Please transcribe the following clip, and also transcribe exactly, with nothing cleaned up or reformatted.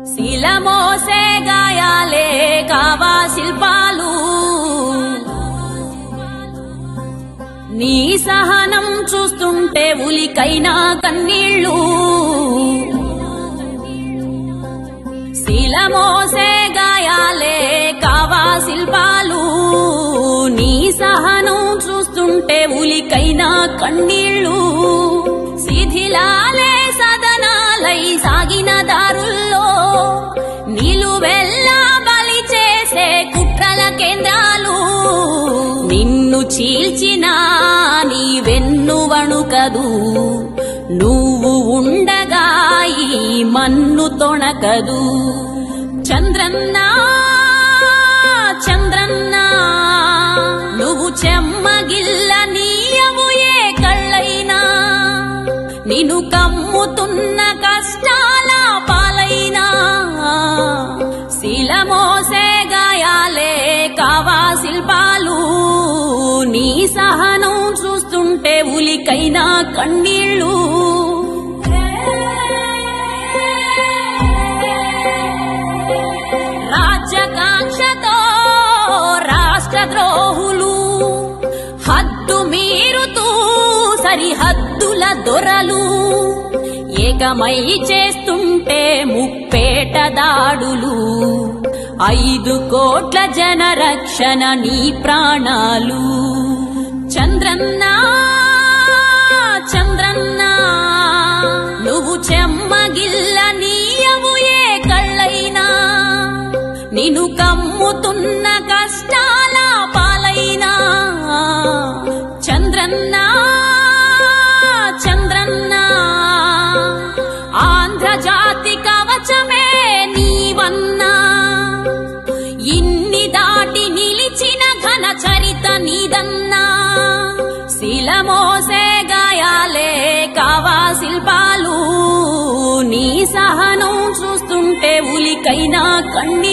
శిలమోసే గాయాలే కావా శిల్పాలు నీ సహనం చూస్తుంటే ఉలికైనా కన్నీళ్ళు శిలమోసే గాయాలే కావా శిల్పాలు నీ సహనం చూస్తుంటే ఉలికైనా కన్నీళ్ళు శిథిలాలే సదనాలై సాగిన దారుల్లో నిలువెల్లా బలి చేసే కుట్రల కేంద్రాలు నిన్ను చీల్చిన నీ వెన్ను వణుకదు నువ్వు ఉండగా ఈ మన్ను తొణకదు చంద్రన్న చంద్రన్న నువ్వు చెమ్మగిల్ల నీయవు ఏ కళ్ళైనా నిన్ను కమ్ముతున్న కష్టాల పాలైనా శిలమోసే గాయాలే కావా శిల్పాలు నీ సహనం చూస్తుంటే ఉలికైనా కన్నీళ్ళు రాజ్యకాంక్షతో రాష్ట్రద్రోహులు హద్దు మీరుతూ సరిహద్దుల దొరలు ఏకమై చేస్తుంటే ముప్పేట దాడులు ఐదు కోట్ల జన రక్షణ నీ ప్రాణాలు చంద్రన్న చంద్రన్న నువ్వు చెమ్మగిల్ల నీయవు ఏ కళ్ళైనా నిన్ను కమ్ముతున్న కష్టాల పాలైనా చంద్రన్న చంద్రన్న ఆంధ్రజాతి కవచమే నీవన్నా ఇన్ని దాటి నిలిచిన ఘన చరిత నీదన్నా శిలమోసే గాయాలే కావా శిల్పాలు నీ సహనం చూస్తుంటే ఉలికైనా కన్ని